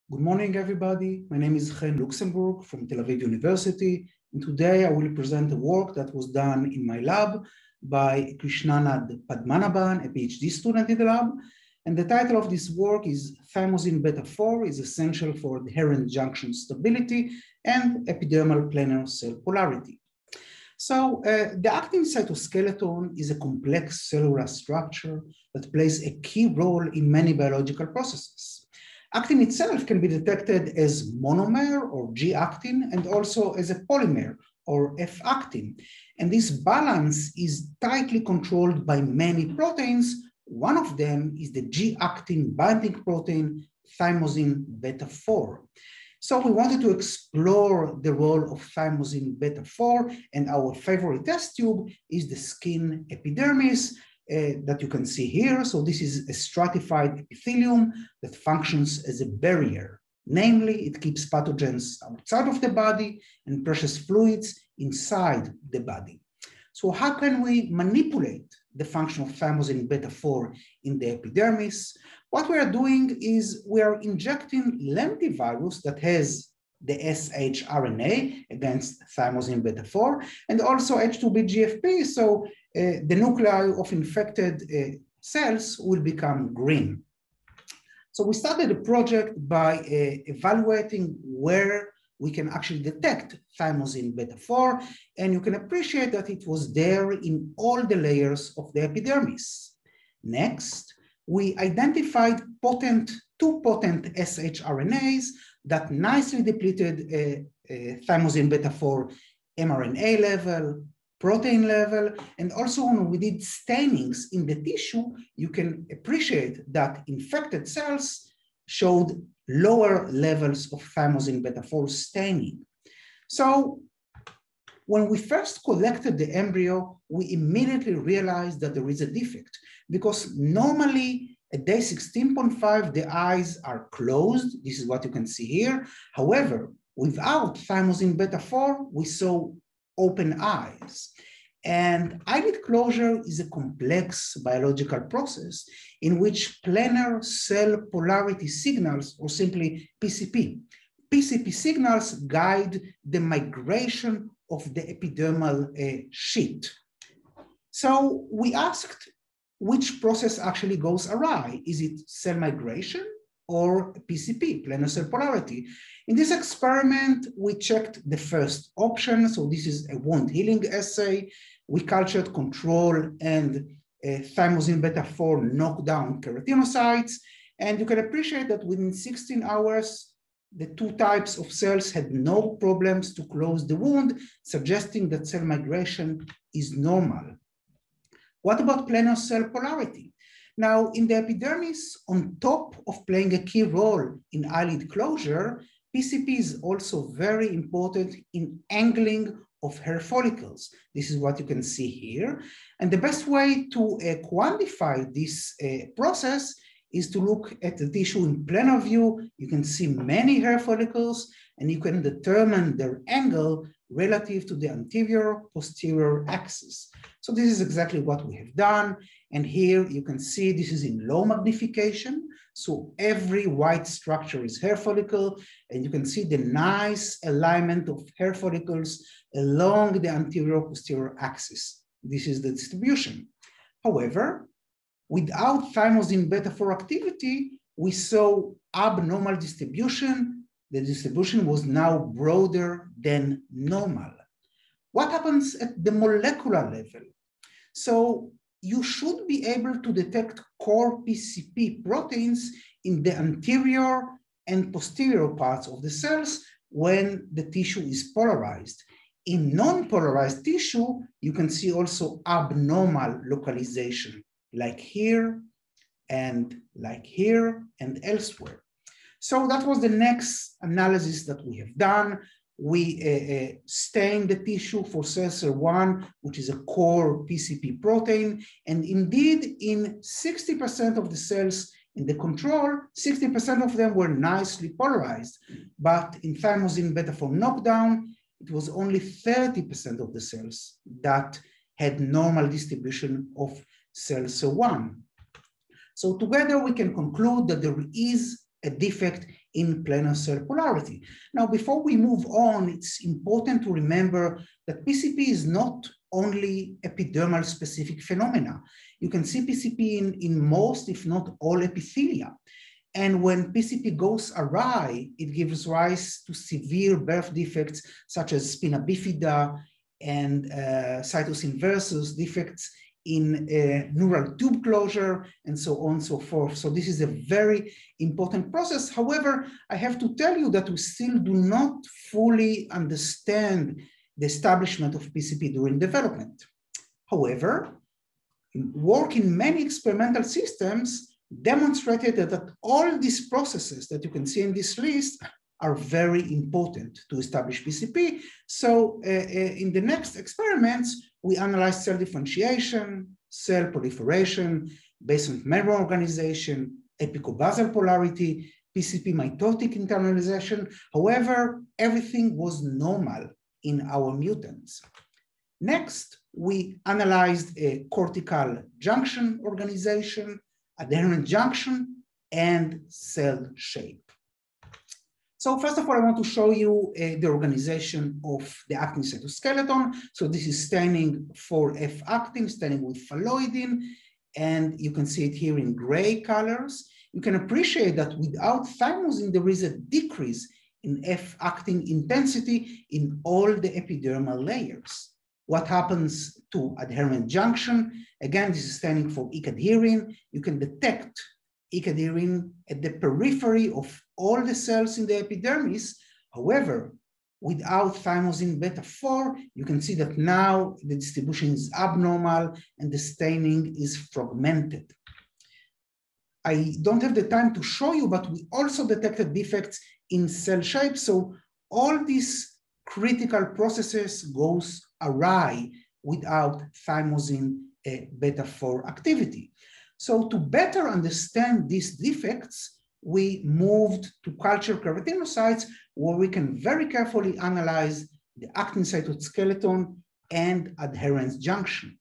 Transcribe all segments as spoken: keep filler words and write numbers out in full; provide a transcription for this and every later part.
Good morning, everybody. My name is Chen Luxenburg from Tel Aviv University, and today I will present a work that was done in my lab by Krishnanand Padmanabhan, a PhD student in the lab. And the title of this work is Thymosin beta four is essential for adherent junction stability and epidermal planar cell polarity. So uh, the actin cytoskeleton is a complex cellular structure that plays a key role in many biological processes. Actin itself can be detected as monomer or G-actin and also as a polymer or F-actin. And this balance is tightly controlled by many proteins. One of them is the G-actin binding protein, thymosin beta four. So we wanted to explore the role of thymosin beta four, and our favorite test tube is the skin epidermis, Uh, that you can see here. So this is a stratified epithelium that functions as a barrier. Namely, it keeps pathogens outside of the body and precious fluids inside the body. So how can we manipulate the function of thymosin beta four in the epidermis? What we are doing is we are injecting lentivirus that has the S H R N A against thymosin beta four and also H two B G F P. So uh, the nuclei of infected uh, cells will become green. So we started the project by uh, evaluating where we can actually detect thymosin beta four. And you can appreciate that it was there in all the layers of the epidermis. Next, we identified potent, two potent S H R N As that nicely depleted uh, uh, thymosin beta four mRNA level, protein level, and also when we did stainings in the tissue, you can appreciate that infected cells showed lower levels of thymosin beta four staining. So when we first collected the embryo, we immediately realized that there is a defect because normally at day sixteen point five, the eyes are closed. This is what you can see here. However, without thymosin beta four, we saw open eyes. And eyelid closure is a complex biological process in which planar cell polarity signals, or simply P C P, P C P signals guide the migration of the epidermal uh, sheet. So we asked, which process actually goes awry? Is it cell migration or P C P, planar cell polarity? In this experiment, we checked the first option. So this is a wound healing assay. We cultured control and uh, thymosin beta four knockdown keratinocytes. And you can appreciate that within sixteen hours, the two types of cells had no problems to close the wound, suggesting that cell migration is normal. What about planar cell polarity? Now, in the epidermis, on top of playing a key role in eyelid closure, P C P is also very important in angling of hair follicles. This is what you can see here. And the best way to uh, quantify this uh, process is to look at the tissue in planar view. You can see many hair follicles, and you can determine their angle relative to the anterior posterior axis. So this is exactly what we have done. And here you can see this is in low magnification. So every white structure is hair follicle, and you can see the nice alignment of hair follicles along the anterior posterior axis. This is the distribution. However, without thymosin beta four activity, we saw abnormal distribution. The distribution was now broader than normal. What happens at the molecular level? So you should be able to detect core P C P proteins in the anterior and posterior parts of the cells when the tissue is polarized. In non-polarized tissue, you can see also abnormal localization, like here and like here and elsewhere. So that was the next analysis that we have done. We uh, uh, stained the tissue for C S R one, which is a core P C P protein. And indeed, in sixty percent of the cells in the control, sixty percent of them were nicely polarized. But in thymosin beta four knockdown, it was only thirty percent of the cells that had normal distribution of C S R one. So together we can conclude that there is a defect in planar cell polarity. Now, before we move on, it's important to remember that P C P is not only epidermal specific phenomena. You can see P C P in, in most, if not all, epithelia. And when P C P goes awry, it gives rise to severe birth defects such as spina bifida and uh, situs inversus, defects in uh, neural tube closure, and so on and so forth. So this is a very important process. However, I have to tell you that we still do not fully understand the establishment of P C P during development. However, work in many experimental systems demonstrated that, that all these processes that you can see in this list are very important to establish P C P. So uh, uh, in the next experiments, we analyzed cell differentiation, cell proliferation, basement membrane organization, epicobasal polarity, P C P mitotic internalization. However, everything was normal in our mutants. Next, we analyzed a cortical junction organization, adherent junction, and cell shape. So first of all, I want to show you uh, the organization of the actin cytoskeleton. So this is staining for F-actin, staining with phalloidin, and you can see it here in gray colors. You can appreciate that without thymosin, there is a decrease in F-actin intensity in all the epidermal layers. What happens to adherent junction? Again, this is staining for ecadherin. You can detect ecadherin at the periphery of all the cells in the epidermis. However, without thymosin beta four, you can see that now the distribution is abnormal and the staining is fragmented. I don't have the time to show you, but we also detected defects in cell shape. So all these critical processes goes awry without thymosin uh, beta four activity. So to better understand these defects, we moved to culture keratinocytes, where we can very carefully analyze the actin cytoskeleton and adherens junction.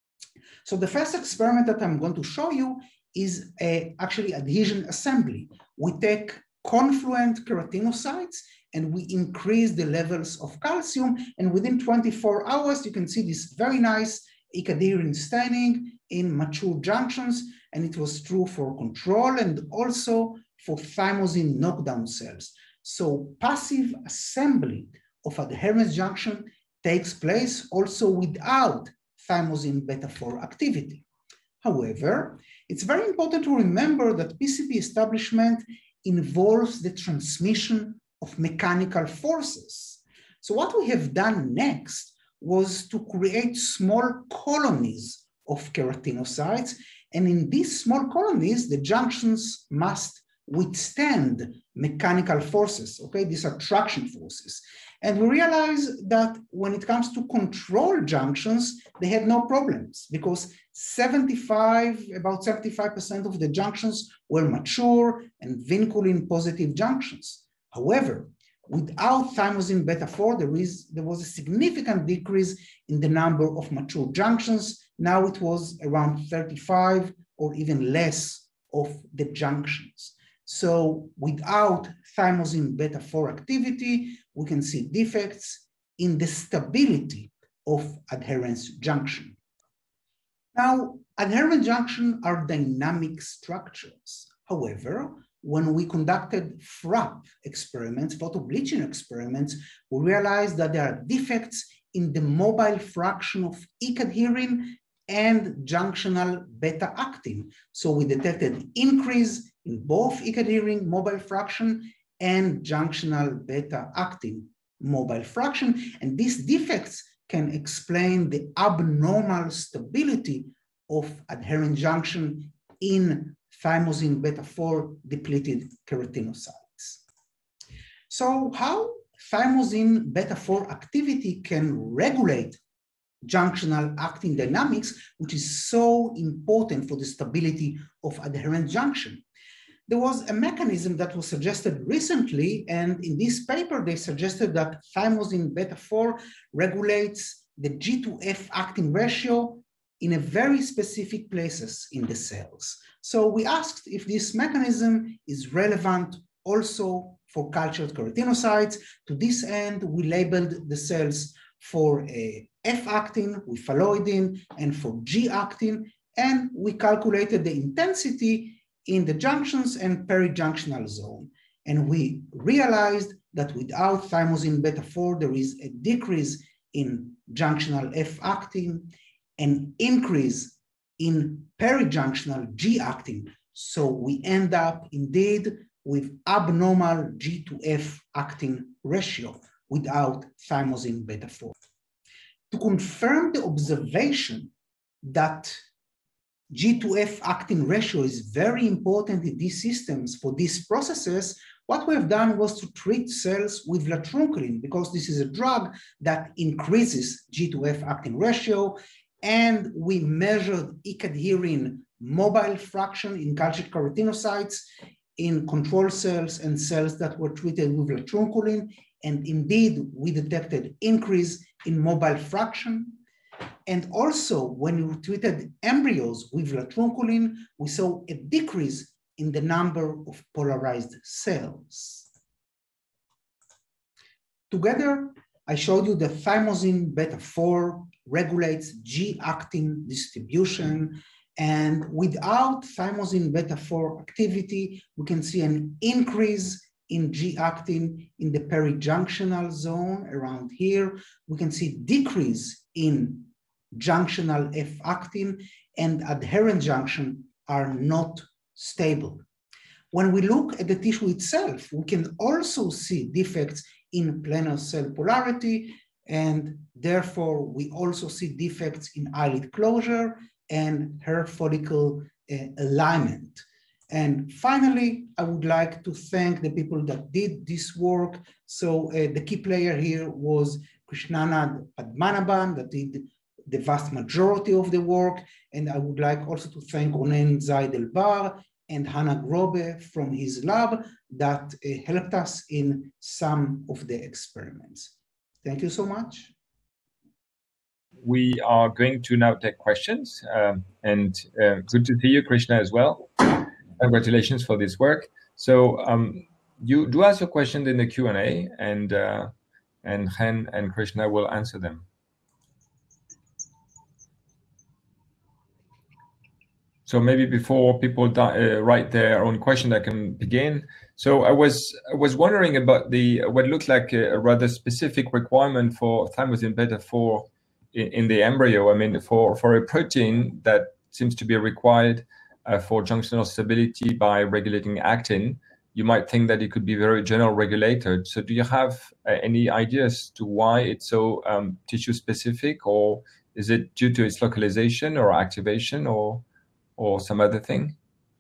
So the first experiment that I'm going to show you is a, actually adhesion assembly. We take confluent keratinocytes and we increase the levels of calcium, and within twenty-four hours, you can see this very nice ecadherin staining in mature junctions, and it was true for control and also for thymosin knockdown cells. So passive assembly of adherens junction takes place also without thymosin beta four activity. However, it's very important to remember that P C P establishment involves the transmission of mechanical forces. So what we have done next was to create small colonies of keratinocytes, and in these small colonies, the junctions must withstand mechanical forces, okay? These are traction forces. And we realized that when it comes to control junctions, they had no problems because seventy-five, about seventy-five percent of the junctions were mature and vinculin positive junctions. However, without thymosin beta four, there, is, there was a significant decrease in the number of mature junctions. Now it was around thirty-five or even less of the junctions. So without thymosin beta four activity, we can see defects in the stability of adherens junction. Now, adherent junction are dynamic structures. However, when we conducted F R A P experiments, photobleaching experiments, we realized that there are defects in the mobile fraction of ecadherin and junctional beta actin. So we detected increase in both ecadherin mobile fraction and junctional beta actin mobile fraction. And these defects can explain the abnormal stability of adherent junction in thymosin beta four depleted keratinocytes. So how thymosin beta four activity can regulate junctional actin dynamics, which is so important for the stability of adherent junction? There was a mechanism that was suggested recently, and in this paper, they suggested that thymosin beta four regulates the G to F actin ratio in a very specific places in the cells. So we asked if this mechanism is relevant also for cultured keratinocytes. To this end, we labeled the cells for uh, F-actin with phalloidin and for G-actin, and we calculated the intensity in the junctions and perijunctional zone. And we realized that without thymosin beta four, there is a decrease in junctional F-actin, an increase in perijunctional G-actin. So we end up indeed with abnormal G to F actin ratio without thymosin beta four. To confirm the observation that G to F actin ratio is very important in these systems for these processes, what we have done was to treat cells with latrunculin, because this is a drug that increases G to F actin ratio, and we measured ecadherin mobile fraction in cultured keratinocytes in control cells and cells that were treated with latrunculin, and indeed we detected increase in mobile fraction. And also when we treated embryos with latrunculin, we saw a decrease in the number of polarized cells. Together, I showed you that thymosin beta four regulates G-actin distribution, and without thymosin beta four activity, we can see an increase in G-actin in the perijunctional zone around here. We can see decrease in junctional F-actin, and adherent junction are not stable. When we look at the tissue itself, we can also see defects in planar cell polarity, and therefore we also see defects in eyelid closure and hair follicle uh, alignment. And finally, I would like to thank the people that did this work. So uh, the key player here was Krishnanand Padmanabhan, that did the vast majority of the work. And I would like also to thank Ronen Zaid-Elbar and Hannah Grobe from his lab that uh, helped us in some of the experiments. Thank you so much. We are going to now take questions, um, and uh, good to see you, Krishna, as well. Congratulations for this work. So um, you do ask your questions in the Q and A, and uh, and Chen and Krishna will answer them. So maybe before people uh, write their own question, I can begin. So I was I was wondering about the what looked like a, a rather specific requirement for thymosin beta four in, in the embryo. I mean, for for a protein that seems to be required uh, for junctional stability by regulating actin, you might think that it could be very general regulated. So do you have uh, any ideas to why it's so um, tissue specific, or is it due to its localization or activation, or or some other thing?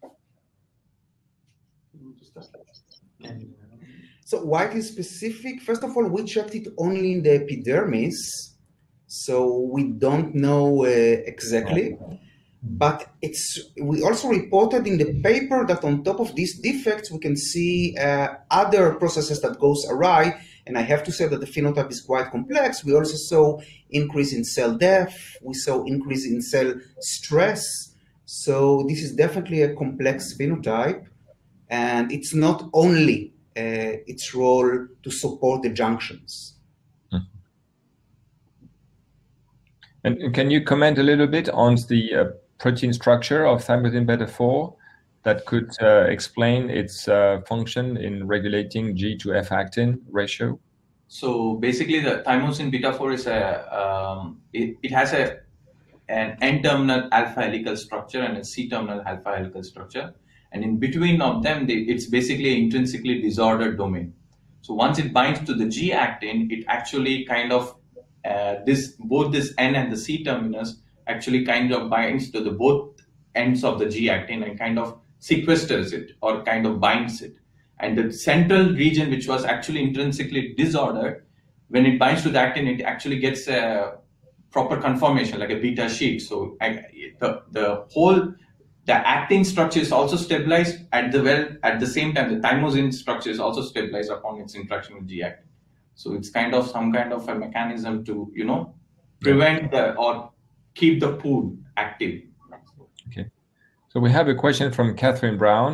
So why it is specific? First of all, we checked it only in the epidermis, so we don't know uh, exactly. But it's we also reported in the paper that on top of these defects, we can see uh, other processes that goes awry. And I have to say that the phenotype is quite complex. We also saw increase in cell death. We saw increase in cell stress. So this is definitely a complex phenotype. And it's not only uh, its role to support the junctions. Mm-hmm. And can you comment a little bit on the uh, protein structure of thymosin beta four that could uh, explain its uh, function in regulating G to F actin ratio? So basically, the thymosin beta four is a um, it, it has a an N-terminal alpha helical structure and a C-terminal alpha helical structure, and in between of them, they, it's basically an intrinsically disordered domain. So once it binds to the G actin, it actually kind of uh, this both this N and the C terminus actually kind of binds to the both ends of the G actin and kind of sequesters it or kind of binds it. And the central region, which was actually intrinsically disordered, when it binds to the actin, it actually gets a proper conformation like a beta sheet. So I, the the whole the actin structure is also stabilized at the well at the same time the thymosin structure is also stabilized upon its interaction with G actin. So it's kind of some kind of a mechanism to you know prevent the or keep the pool active. Okay. So we have a question from Catherine Brown.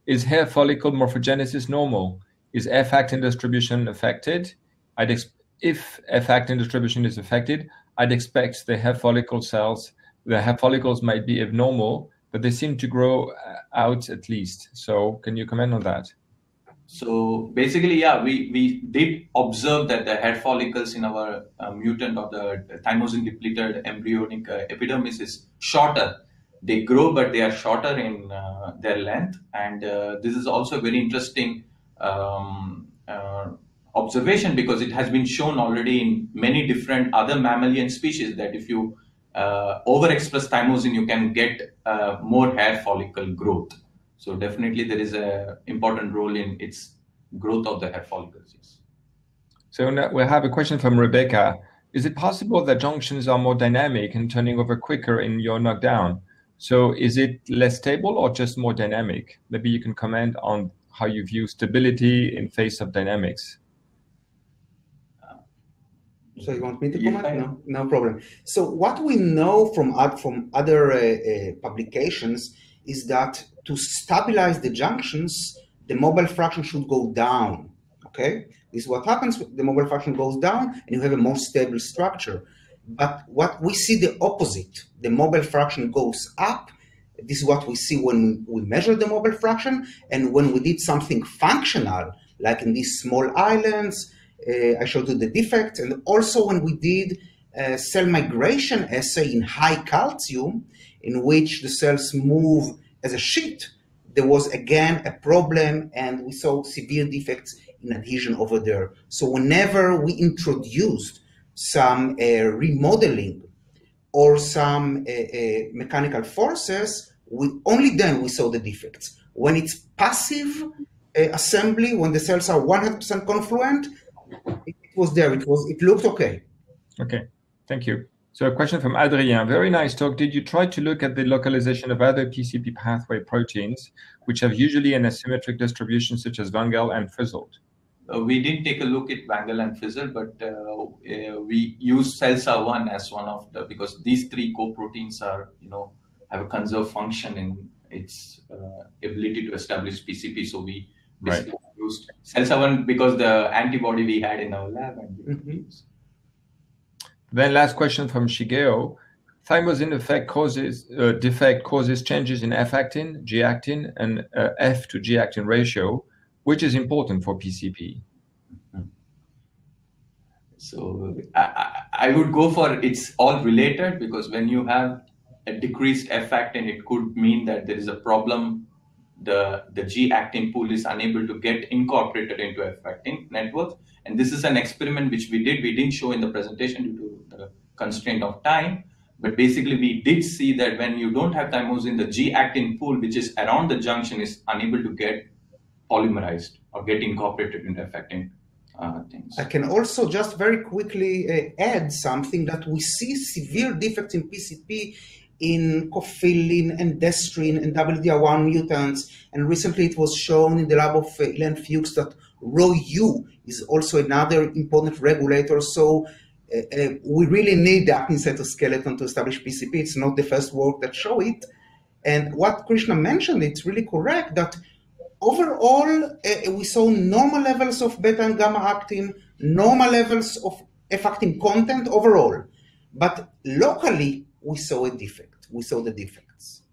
is hair follicle morphogenesis normal? Is F-actin distribution affected? I'd ex if F-actin distribution is affected, I'd expect the hair follicle cells, the hair follicles might be abnormal, but they seem to grow out at least. So can you comment on that? So basically, yeah, we, we did observe that the hair follicles in our uh, mutant or the thymosin depleted embryonic uh, epidermis is shorter. They grow, but they are shorter in uh, their length. And uh, this is also a very interesting um, uh, observation, because it has been shown already in many different other mammalian species that if you uh, overexpress thymosin, you can get uh, more hair follicle growth. So definitely there is an important role in its growth of the hair follicles. Yes. So now we have a question from Rebecca. Is it possible that junctions are more dynamic and turning over quicker in your knockdown? So is it less stable or just more dynamic? Maybe you can comment on how you view stability in face of dynamics. So you want me to comment? No, no problem. So what we know from, from other uh, uh, publications is that to stabilize the junctions, the mobile fraction should go down, okay? This is what happens, the mobile fraction goes down and you have a more stable structure. But what we see the opposite, the mobile fraction goes up. This is what we see when we measure the mobile fraction, and when we did something functional, like in these small islands, uh, I showed you the defects, and also when we did a cell migration assay in high calcium, in which the cells move as a sheet, there was again a problem, and we saw severe defects in adhesion over there. So whenever we introduced some uh, remodeling or some uh, uh, mechanical forces, we, only then we saw the defects. When it's passive uh, assembly, when the cells are one hundred percent confluent, it, it was there, it, was, it looked okay. Okay, thank you. So a question from Adrien. Very nice talk. Did you try to look at the localization of other P C P pathway proteins, which have usually an asymmetric distribution, such as Wangel and Frizzled? Uh, we didn't take a look at Wangel and Frizzled, but uh, uh, we use CELSA one as one of the, because these three co-proteins are, you know, have a conserved function in its uh, ability to establish P C P. So we basically right. used CELSA one because the antibody we had in our lab. And mm-hmm. Then last question from Shigeo. Thymosin effect causes, uh, defect causes changes in F-actin, G-actin, and uh, F to G-actin ratio, which is important for P C P. So I, I would go for it's all related, because when you have a decreased F-actin, it could mean that there is a problem. The, the G-actin pool is unable to get incorporated into F-actin network. And this is an experiment which we did. We didn't show in the presentation due to the constraint of time. But basically, we did see that when you don't have thymosin, the G-actin pool, which is around the junction, is unable to get polymerized or get incorporated into F-actin uh, things. I can also just very quickly uh, add something that we see severe defects in P C P in cofilin and destrin and W D R one mutants. And recently it was shown in the lab of uh, Ilan Fuchs that R O U is also another important regulator. So uh, uh, we really need the actin cytoskeleton to establish P C P. It's not the first work that show it. And what Krishna mentioned, it's really correct that overall uh, we saw normal levels of beta and gamma actin, normal levels of F-actin content overall. But locally, we saw a defect. We saw the defects.